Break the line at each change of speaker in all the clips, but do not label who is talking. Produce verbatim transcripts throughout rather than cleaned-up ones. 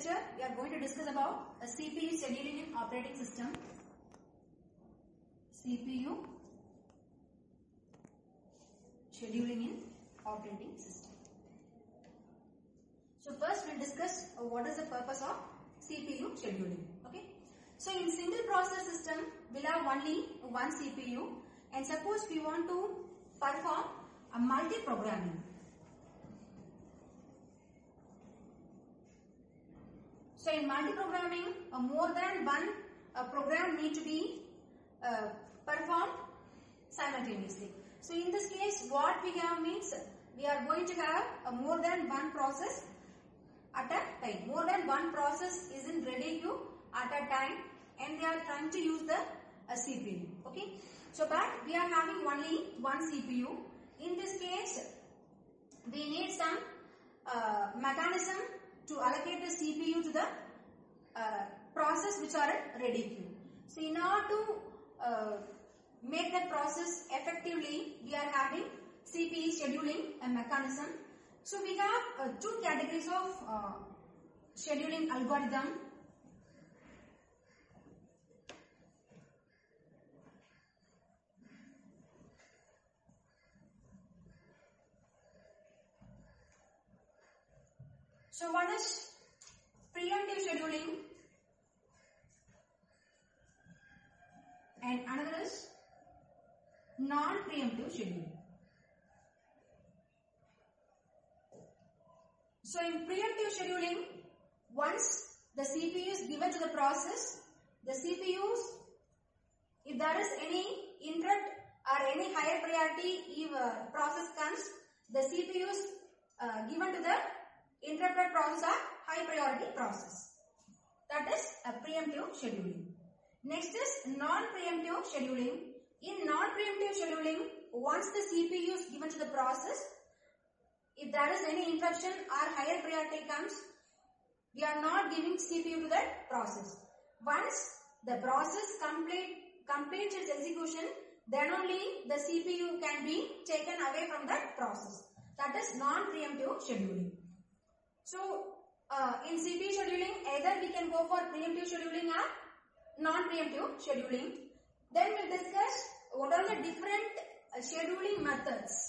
lecture, we are going to discuss about a C P U scheduling in operating system. C P U scheduling in operating system. So first we'll discuss uh, what is the purpose of C P U scheduling. Okay. So in single process system, we'll have only one C P U, and suppose we want to perform a multi-programming. So in multi-programming, uh, more than one uh, program need to be uh, performed simultaneously. So in this case, what we have means we are going to have uh, more than one process at a time. More than one process is in ready queue at a time, and they are trying to use the uh, C P U. Okay. So but we are having only one C P U. In this case, we need some uh, mechanism to allocate the C P U to the uh, process which are at ready queue. So in order to uh, make that process effectively, we are having C P U scheduling a mechanism. So we have uh, two categories of uh, scheduling algorithm. So one is preemptive scheduling and another is non-preemptive scheduling. So in preemptive scheduling, once the C P U is given to the process, the C P Us, if there is any interrupt or any higher priority if uh, process comes, the C P Us uh, given to the interrupted process are high priority process. That is a preemptive scheduling. Next is non-preemptive scheduling. In non-preemptive scheduling, once the C P U is given to the process, if there is any interruption or higher priority comes, we are not giving C P U to that process. Once the process complete, completes its execution, then only the C P U can be taken away from that process. That is non-preemptive scheduling. So, uh, in C P U scheduling, either we can go for preemptive scheduling or non-preemptive scheduling. Then we will discuss what are the different uh, scheduling methods.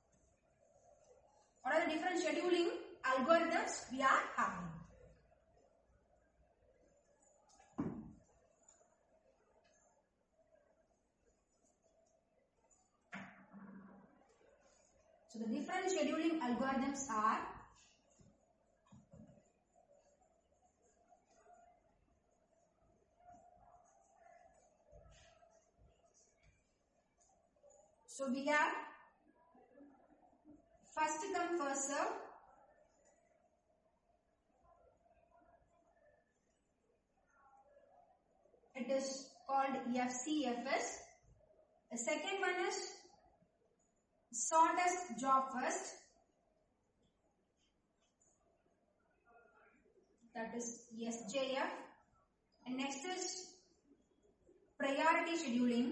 What are the different scheduling algorithms we are having. So, the different scheduling algorithms are So we have first come first serve, it is called F C F S. The second one is shortest job first, that is S J F, and next is priority scheduling.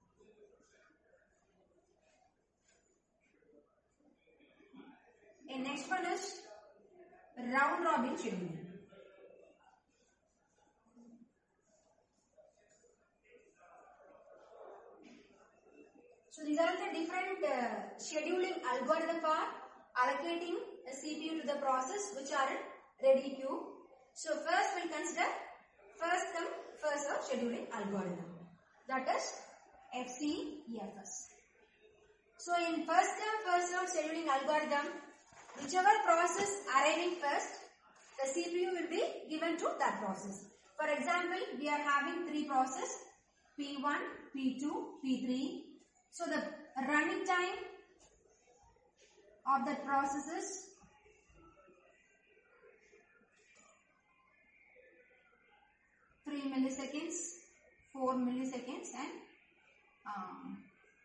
And next one is round robin scheduling. So these are the different uh, scheduling algorithm for allocating a C P U to the process which are in ready queue. So first we'll consider first come first serve scheduling algorithm, that is F C F S. So in first come first serve scheduling algorithm, whichever process arriving first, the C P U will be given to that process. For example, we are having three processes, P one, P two, P three. So the running time of that process is three milliseconds, four milliseconds, and um,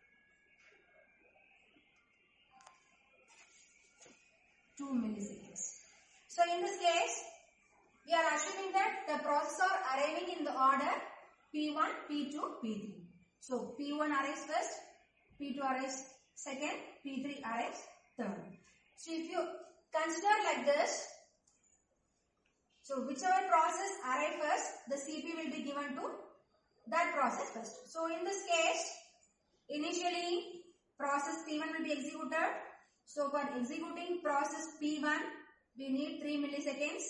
two milliseconds. So in this case, we are assuming that the processes are arriving in the order P one, P two, P three. So P one arrives first, P two arrives second, P three arrives third. So if you consider like this, So whichever process arrive first, the C P U will be given to that process first. So in this case, initially process P one will be executed. So for executing process P one, we need three milliseconds.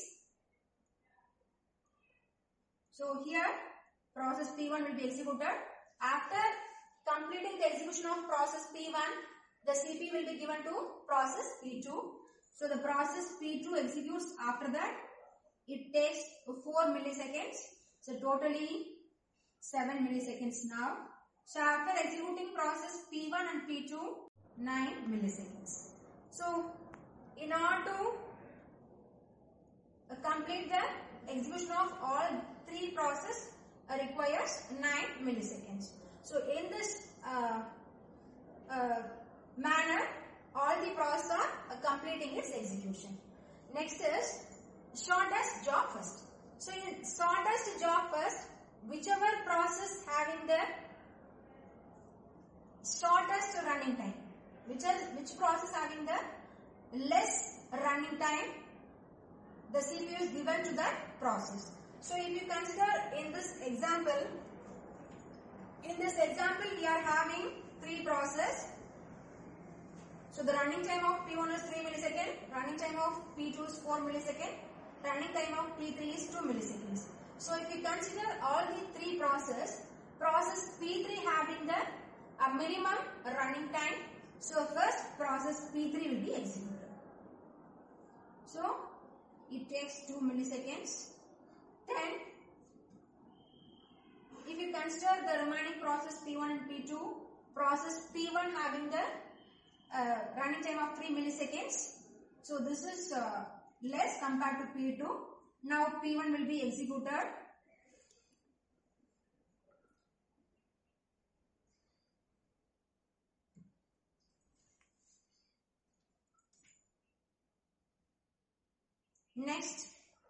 So here process P one will be executed. After completing the execution of process P one, the C P U will be given to process P two. So the process P two executes after that. It takes four milliseconds. So totally seven milliseconds now. So after executing process P one and P two, nine milliseconds. So in order to complete the execution of all three processes uh, requires nine milliseconds. So in this uh, uh, manner, all the processes are uh, completing its execution. Next is shortest job first. So in shortest job first, whichever process having the shortest running time, which is which process having the less running time, the C P U is given to that process. So if you consider in this example, in this example we are having three processes. So the running time of P one is three milliseconds, running time of P two is four milliseconds, running time of P three is two milliseconds. So if you consider all the three processes, process P three having the a minimum running time, so first process P three will be executed. So it takes two milliseconds. Then if you consider the remaining process P one and P two, process P one having the uh, running time of three milliseconds. So this is uh, less compared to P two. Now P one will be executed. Next,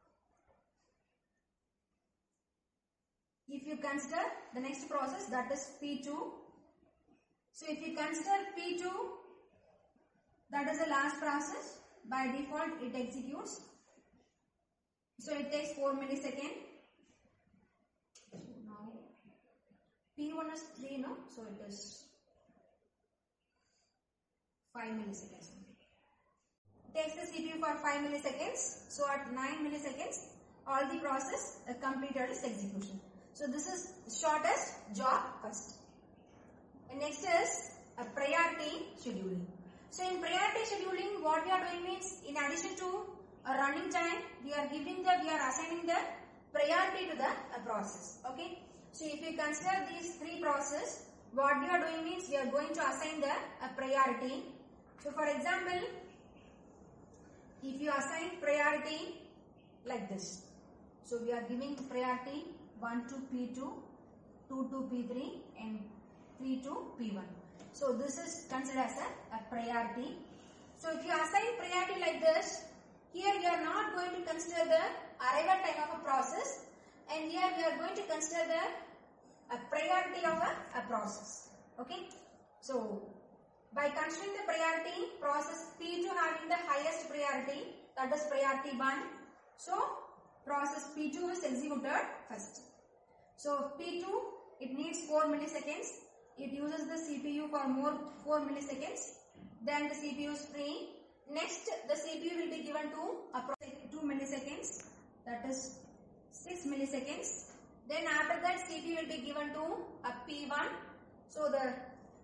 if you consider the next process, that is P two. So if you consider P two, that is the last process. By default, it executes. So it takes four milliseconds. So now P one is three, no? So it is five milliseconds. Takes the C P U for five milliseconds. So at nine milliseconds, all the process uh, completed its execution. So this is shortest job first. And next is a priority scheduling. So in priority scheduling, what we are doing means, in addition to a running time, we are giving the, we are assigning the priority to the uh, process. Okay. So if you consider these three processes, what we are doing means, we are going to assign the uh, priority. So for example, if you assign priority like this, so we are giving priority one to P two, two to P three and three to P one. So this is considered as a, a priority. So if you assign priority like this, here we are not going to consider the arrival time of a process, and here we are going to consider the a priority of a, a process. Okay. So by considering the priority, process P two having the highest priority, that is priority one. So process P two is executed first. So P two, it needs four milliseconds. It uses the C P U for more four milliseconds. Then the C P U is free. Next, the C P U will be given to approximately two milliseconds. That is six milliseconds. Then after that, C P U will be given to a P one. So the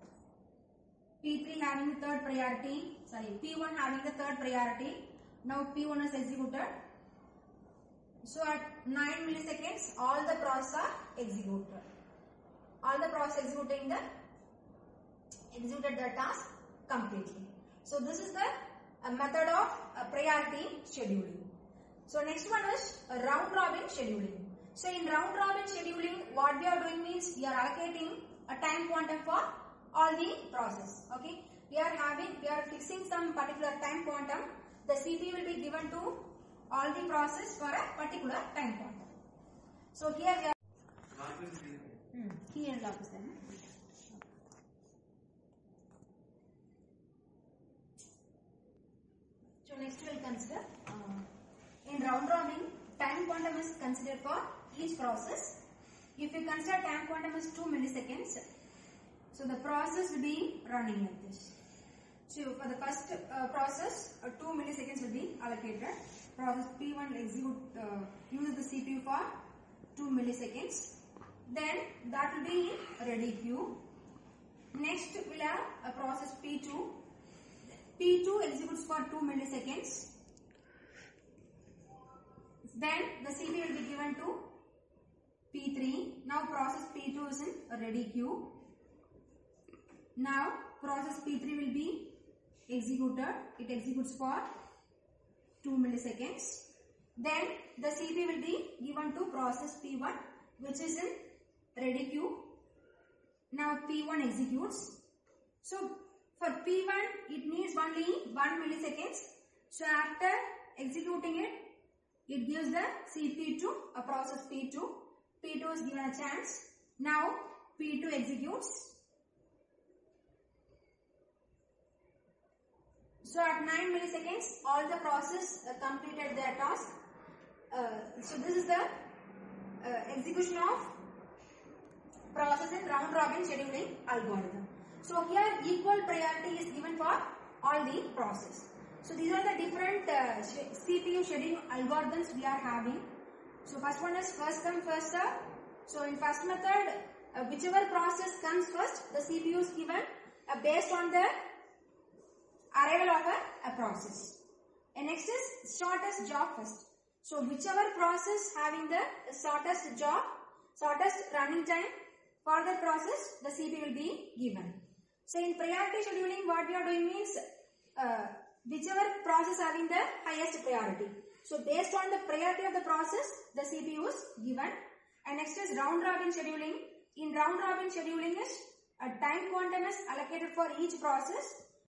P three having the third priority, sorry, P one having the third priority. Now P one is executed. So at nine milliseconds, all the processes are executed. All the process executing the executed the task completely. So this is the a method of a priority scheduling. So next one is a round robin scheduling. So in round robin scheduling, what we are doing means, we are allocating a time quantum for all the process. Okay, we are having, we are fixing some particular time quantum. The C P U will be given to all the process for a particular time quantum. So here we are. Hmm. Here lock is there. So next we will consider uh, in round robin time is considered for each process. If you consider time quantum as two milliseconds, so the process will be running like this. So for the first uh, process, uh, two milliseconds will be allocated. Process P one will execute, uh, use the C P U for two milliseconds. Then that will be in ready queue. Next we'll have a process P two. P two executes for two milliseconds. Then the C P U will be given to P three. Now process P two is in a ready queue. Now process P three will be executed. It executes for two milliseconds. Then the C P U will be given to process P one, which is in ready queue. Now P one executes. So for P one it needs only one milliseconds. So after executing it, it gives the C P U to a process P two. P two is given a chance. Now P two executes. So at nine milliseconds, all the process uh, completed their task. Uh, so this is the uh, execution of process in round robin scheduling algorithm. So here equal priority is given for all the process. So these are the different uh, C P U scheduling algorithms we are having. So first one is first come first serve. So in first method, uh, whichever process comes first, the C P U is given uh, based on the arrival of a, a process. And next is shortest job first. So whichever process having the shortest job, shortest running time for the process, the C P U will be given. So in priority scheduling, what we are doing means uh, whichever process having the highest priority. So based on the priority of the process, the C P U is given. And next is round robin scheduling. In round robin scheduling is a time quantum is allocated for each process.